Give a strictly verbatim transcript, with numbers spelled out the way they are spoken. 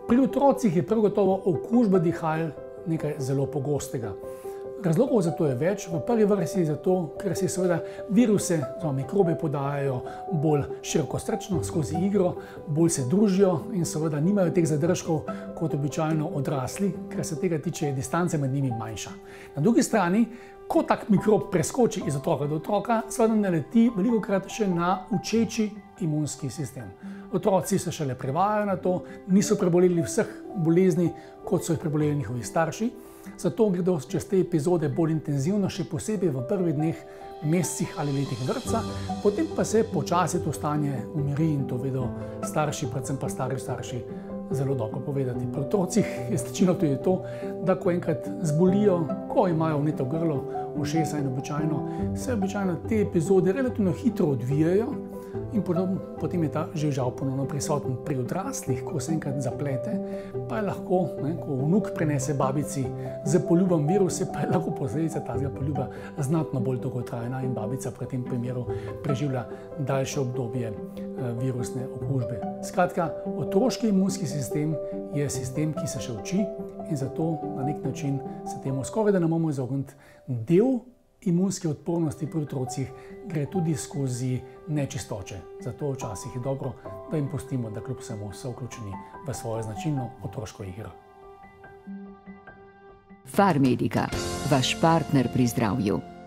Pri otrocih je prav gotovo okužba dihal nekaj zelo pogostega. Razlogov za to je več, v prvi vrsti zato, ker se seveda viruse, oziroma mikrobe podajajo bolj širokostrčno skozi igro, bolj se družijo in seveda nimajo teh zadržkov kot običajno odrasli, ker se tega tiče, je distanca med njimi manjša. Na drugi strani, ko tak mikrob preskoči iz otroka do otroka, seveda naleti velikokrat še na učeči imunski sistem. Otroci se šele privajajo na to, niso preboleli vseh bolezni, kot so jih preboleli njihovi starši, zato gredo čez te epizode bolj intenzivno, še posebej v prvih dneh, mesecih ali letih vrtca, potem pa se počasi to stanje umiri in to vedo starši, predvsem pa stari starši, zelo dobro povedati. Pri otrocih je značilno tudi to, da ko enkrat zbolijo, ko imajo vneto grlo, ušesa in običajno, se običajno te epizode relativno hitro odvijajo in potem je ta že žal ponovno prisoten. Pri odraslih, ko se enkrat zaplete, pa je lahko, ne, ko vnuk prenese babici z poljubom viruse, pa je lahko posledica tega poljuba znatno bolj dolgotrajna in babica v tem primeru preživlja daljše obdobje virusne okužbe. Skratka, otroški imunski sistem je sistem, ki se še uči in zato na nek način se temu skoraj da ne moremo izogniti. Del imunske odpornosti pri otrocih gre tudi skozi nečistoče. Zato včasih je dobro, da jim pustimo, da kljub vsemu so vključeni v svojo značilno otroško igro. Farmedica, vaš partner pri zdravju.